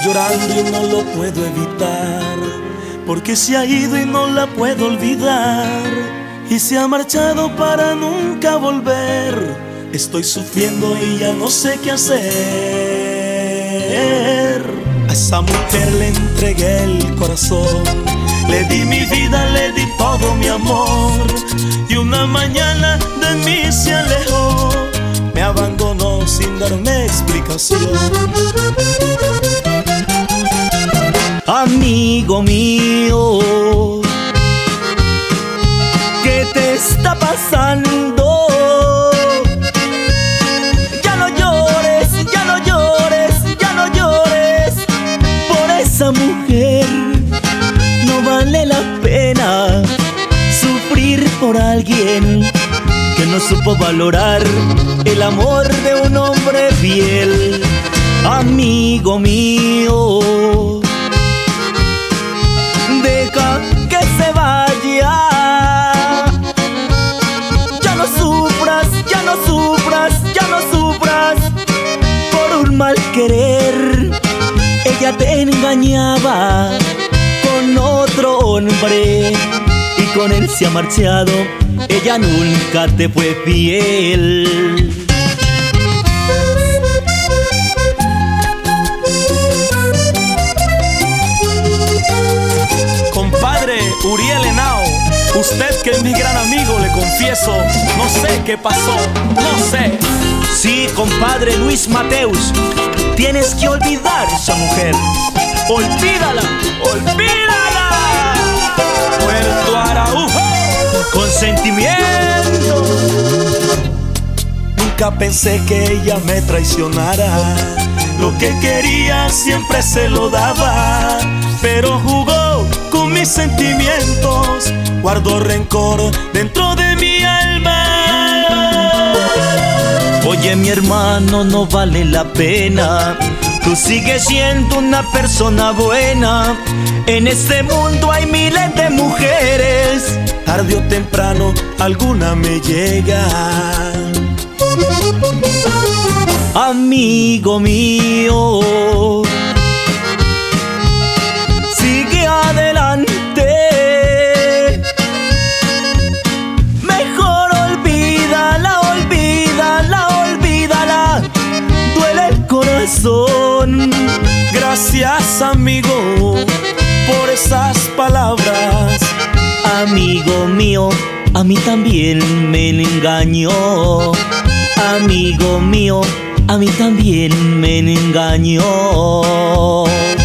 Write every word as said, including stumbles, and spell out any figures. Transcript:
llorando y no lo puedo evitar, porque se ha ido y no la puedo olvidar, y se ha marchado para nunca volver. Estoy sufriendo y ya no sé qué hacer. A esa mujer le entregué el corazón, le di mi vida, le di todo mi amor, y una mañana de mí se alejó, me abandonó sin darme explicación. Amigo mío, ¿qué te está pasando? Ya no llores, ya no llores, ya no llores por esa mujer. No vale la pena sufrir por alguien que no supo valorar el amor de un hombre fiel. Amigo mío, deja que se vaya. Ya no sufras, ya no sufras, ya no sufras por un mal querer. Ella te engañaba con otro hombre y con él se ha marchado. Ella nunca te fue fiel. Compadre Uriel Henao, usted que es mi gran amigo, le confieso, no sé qué pasó, no sé. Sí, compadre Luis Mateus, tienes que olvidar a esa mujer. Olvídala, olvídala. Puerto Araujo, con sentimiento. Nunca pensé que ella me traicionara, lo que quería siempre se lo daba, pero jugó con mis sentimientos, guardo rencor dentro de mi alma. Oye, mi hermano, no vale la pena, tú sigues siendo una persona buena. En este mundo hay miles de mujeres, tarde o temprano alguna me llega. Amigo mío, sigue adelante. Mejor olvídala, olvídala, olvídala. Duele el corazón. Gracias, amigo, por esas palabras. Amigo mío, a mí también me engañó. Amigo mío, a mí también me engañó.